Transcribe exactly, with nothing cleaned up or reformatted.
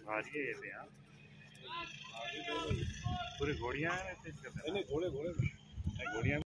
भारी है ये तो यार, पूरी घोड़ियाँ हैं। घोड़े घोड़े घोड़ियाँ